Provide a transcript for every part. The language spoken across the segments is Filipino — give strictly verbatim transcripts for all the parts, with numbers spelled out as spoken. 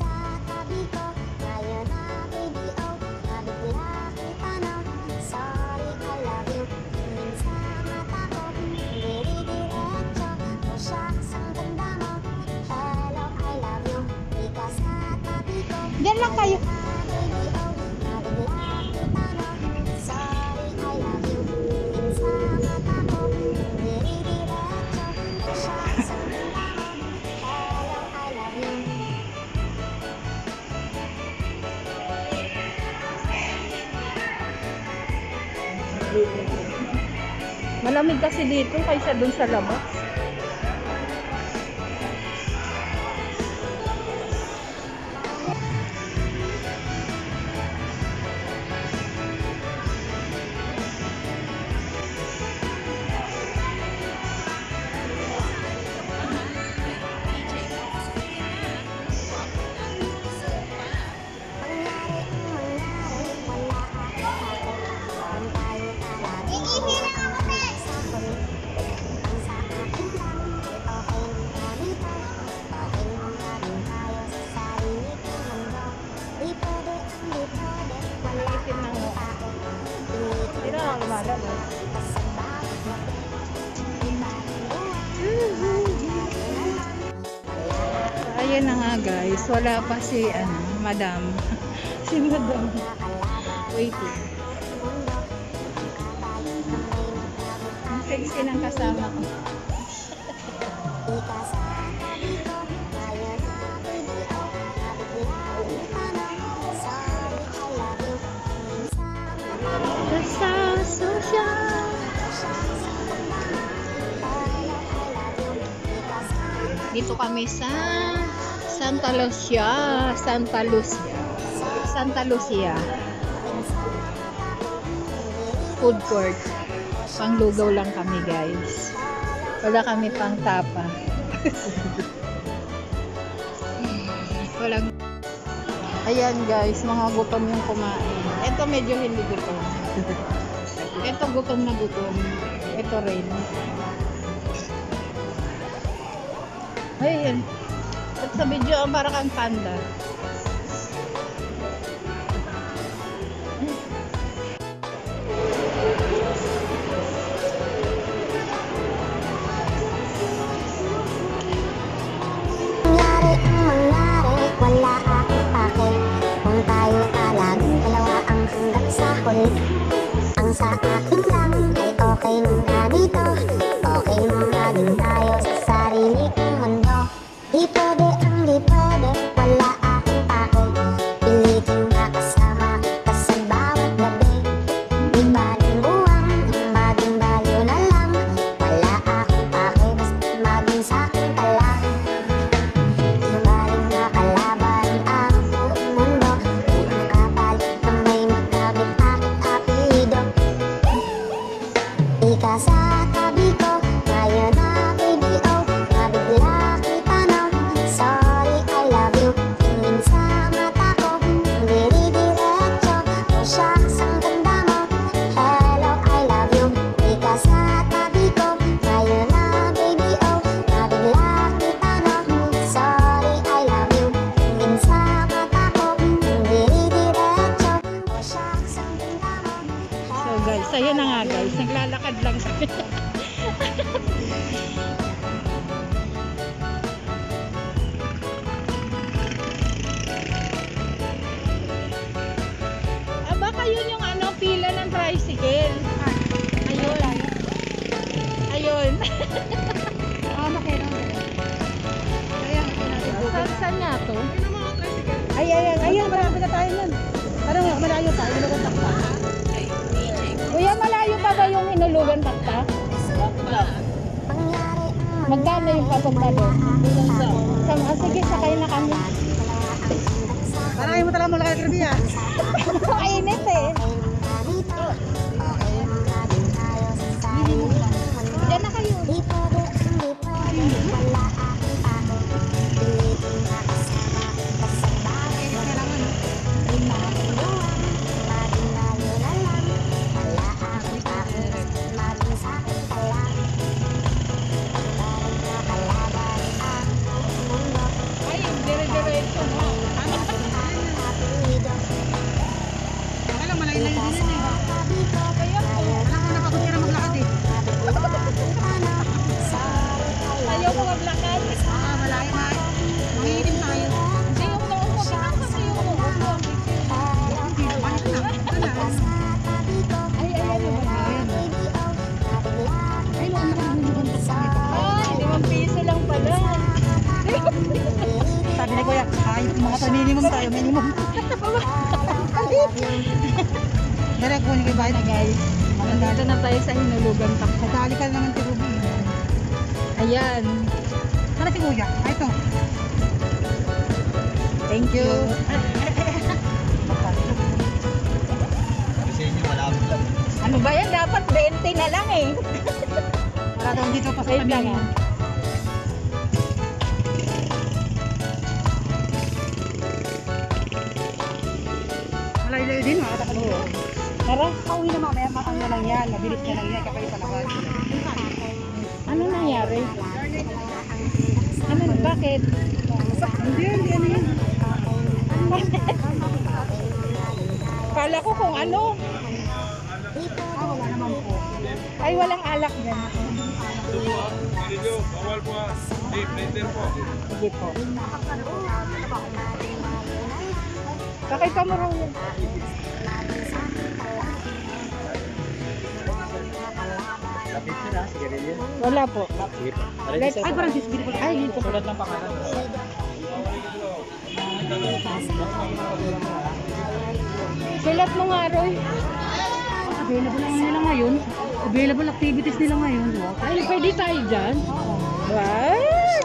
Diyan lang kayo. Malamig kasi dito kaysa dun sa labas. Ayan na nga guys, wala pa si ano, madam. Si madam. Waiting. Ang sexy ng kasama ko. Dito kami sa Santa Lucia, Santa Lucia, Santa Lucia food court. Panglugaw lang kami guys. Wala kami pang tapa. Walang. Ayan guys, mga gutom yung kumain. Ito medyo hindi gutom. Ito gutom na gutom. Ito rin. Ayan. At sa video, para kang panda. Mangyari ang mangyari, wala akong pake. Kung tayo talagang dalawa ang hanggang sa huli. Ang sa akin lang ay okay na dito. Okay na din tayo sa sarili kong mundo. Di pwede ang di pwede, wala akong pake. Pilitin na kasama ka sa bawat gabi. Di baling buwang, ang baging baliw na lang. Wala akong pake, basta maging sa'kin ka lang. Di baling nakalaban ang buong mundo. Kung ang kapalit na may magkabit aking apelido. Di ka sa tabi ko, ngayon na baby oh. Nabigla kita no, sorry I love you. Tingin sa mata ko, diri-diretso. Oh shucks, ang ganda mo, hello I love you. Di ka sa tabi ko, ngayon na baby oh. Nabigla kita no, sorry I love you. Tingin sa mata ko, diri-diretso. Oh shucks, ang ganda mo. So guys, ayan na nga guys, naglalakad lang kami. Ah, baka yun yung ano, pila ng tricycle. Ayun. Ayun. Ah, makina. Ayan, Saan, saan nga to? ay, ayan, ayan, marami na tayo nun. Parang malayo pa, inukontak pa. Kuya, malayo pa ba yung hinulugan takta? Magkano yung papunta doon? Sa, ah, sige, sakay na kami. Parang ayaw mo talaga mula kay Kirby ah. Kainit eh. Diyan na kayo. Ay, dire-diretso mo. Mga tayo, minimum tayo, minimum. Direct ko yung bayad na guys. Nandito na tayo sa Hinulugan Takbo. Nadali ka naman si Ruby. Ayan. Sana si Kuya. Ay, ito. Thank you. Ano ba yan? Dapat twenty na lang eh. Para daw dito pa sa Wait lang kami. ah. Malayo-layo din, makakatakan dito. Tara. Pauwi na mamaya, makang na lang yan. Mabilis na lang yan, kapag palabas. Ano nangyari? Ano? Bakit? Hindi, hindi, ano yan. Kala ko kung ano. Ah, wala naman po. Ay, walang alak dyan. Bawal po ah. Deep later po. Sige po. Kakay pa mo raw yan. Lapit na, sigarilyo. Wala po. Sige po. Let's- Ay, parang sis, beautiful. Ay, dito. Sulat ng pangalan. Sulat mo nga, Roy. Available lang nila ngayon. Available activities nila ngayon. Ay, pwede tayo dyan. Wow!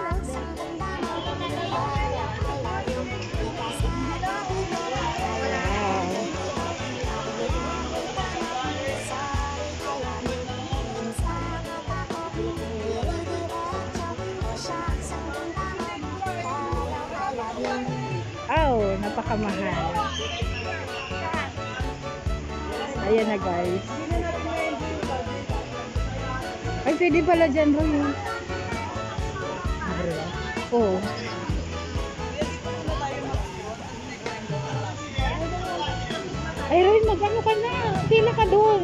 Wow, napakamahal. Ayan na guys. Ay, pwede pala dyan, Roy. Oo. Ay, Roy, magano ka na? Pila ka doon.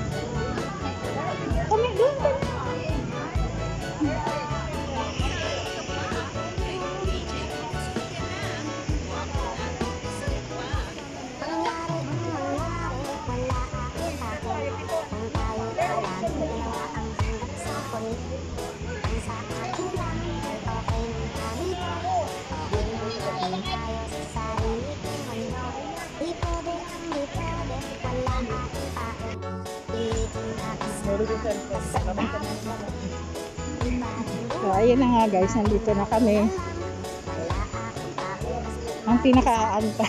Kami doon ka na. So, ayun na nga guys, nandito na kami. Ang pinaka-aantay.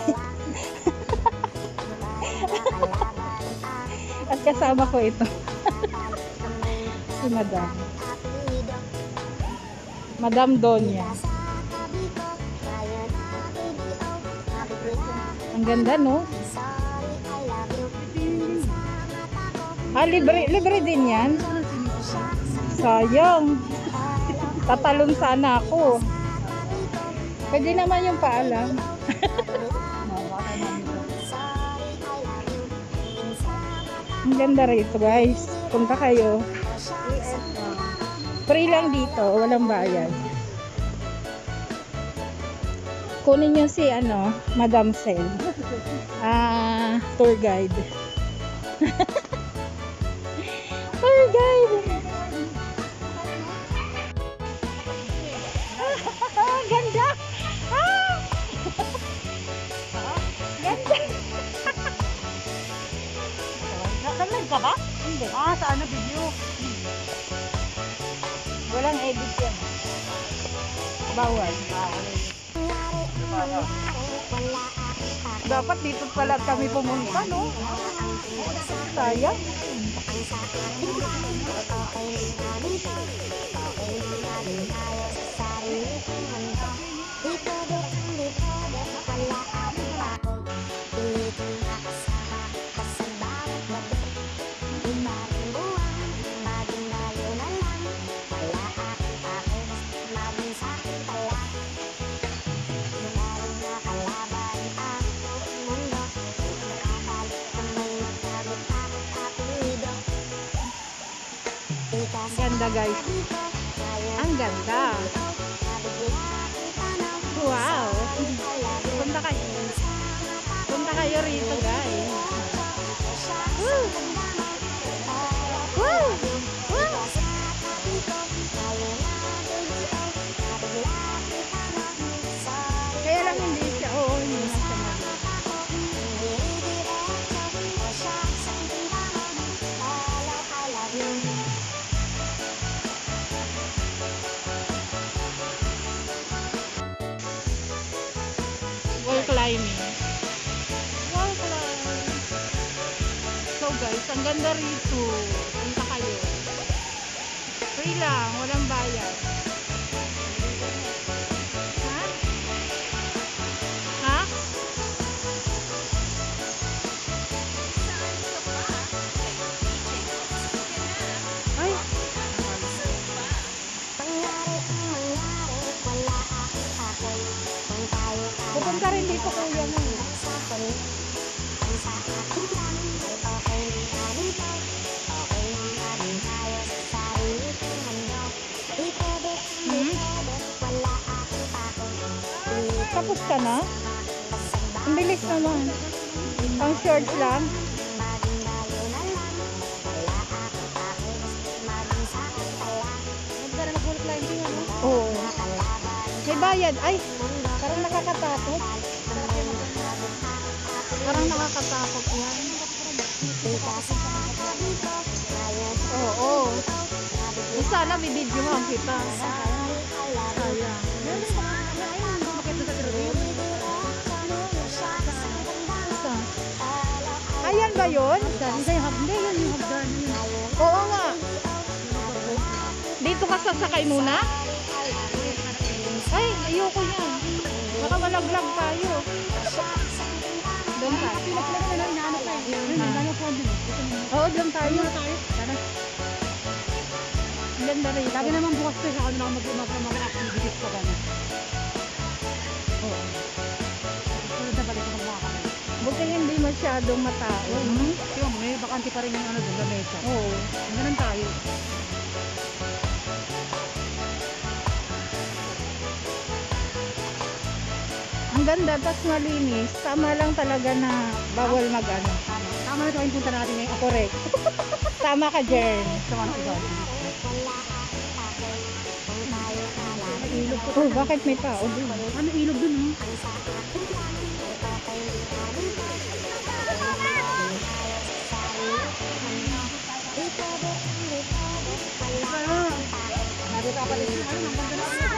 At kasama ko ito. Si Madam. Madam Donya. Ang ganda, no? Ah, libre, libre din yan. Sayang. Tatalon sana ako. Pwede naman yung paalam. Ang ganda rito guys. Punta kayo. Free lang dito. Walang bayad. Kunin nyo si ano, Madam Sel. Ah, tour guide. Tour guide. Ah, ganda. Ah! Ganda. Nakalag ka ba? Hindi. Ah, sa ano video? Walang edit yan. Bawal. Dapat dito pala kami pumunta, no? Sayang. Ganda guys. Ang ganda. Wow. Punta kayo. Punta kayo rito guys. Woo! Woo! Woo! Kaya lang hindi siya dining. Wow, class. So guys, ang ganda rito. Punta kayo. Free lang, walang bayad. Ha? Ha? Ay, Pangyari ang mangyari, wala akong pake. Kung tayo pupunta rin dito kuya mo. sa huli, ang sa akin lang ay okay na dito. Okay na rin tayo sa sarili kong mundo. Di pwede, di Hmm? pwede, wala akong pake. Di Tapos ka na? Ang bilis naman. Pang shorts lang. maging bago na lang, wala akong pake. Maging sa akin pa lang, Nagdara na full climbing ano? Oo. nakalaban May bayad. Ay, mundo. parang nakakatakot. Parang nakakatakot yan. Di kasi sabi ko, ngayon Oo. oo. Eh, sana bibidyohan kita. Sayang. Saan? Ayan ba yun? Hindi, hindi yun yung hagdan. Oo nga. Dito ka sasakay muna? Ay, ayoko yan. Baka malaglag tayo. Doon tayo. Pinaglag na lang inaano pa eh. Yun, Ah. gano'n po din. Oo, doon tayo. tayo. Tara. Ang ganda rin. Lagi naman bukas ko sa kanila mag mag mga activities pa gano'n. Oo. Sunod na balik ko mga kami. Buti hindi masyadong matao. Hmm? Tingnan mo, may bakante pa rin yung ano doon, lamesa. Oo. Ganun tayo. Ang ganda, tas malinis. Tama lang talaga na bawal mag-ano. Tama. Tama na ito yung punta natin ngayon. Correct. Tama ka, Jern. Sama ng iba. Ilog ko. Oh, bakit may tao dun? Ano ilog dun, no? Nabi ka pala yung ano, ang ganda na.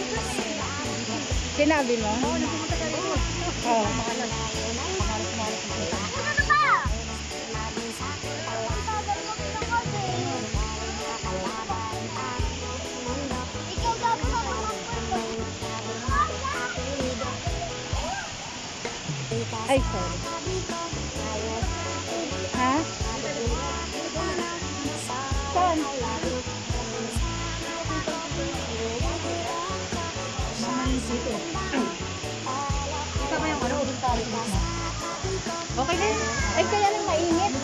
Sinabi mo? Oo, nagpumunta tayo. Oo. Pangalan. Pangalan, pangalan. Ay, sorry. Ha? Saan? Dito. Ito ba yung ano, udong tali mo? Okay na yun. Ay, kaya lang mainit.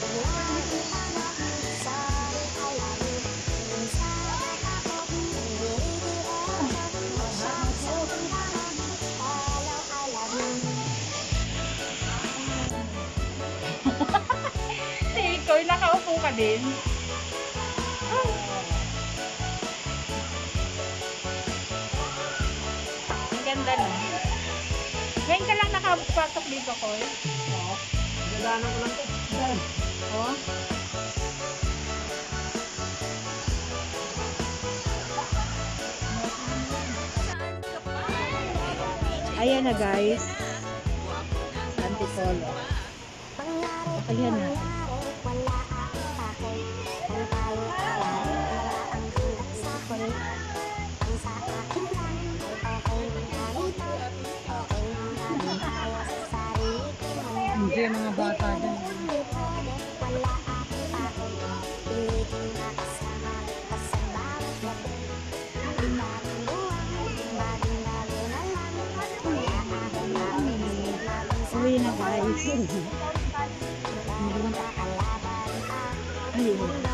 Si Ikoy, nakaupo ka din. Ay. Ang ganda no. Ngayon ka lang nakapasok dito, Koy. Oo. Dadaanan ko lang ito. Daan. Oh. Ayan na guys. Antipolo. Ayan na. Wala akong pake. Kung tayo wala ang hanggang sa huli. Ang sa akin lang ay okay na dito. Okay na rin tayo sa sarili kong mundo. Hindi, mga bata dyan. Hindi pwede, wala akong pake. Pilitin na kasama ka sa bawat gabi. Ang bagong buwan, bagong bago na lang. Wala akong pake. Uwi na guys. Maging sa kalaban ako. Ayun.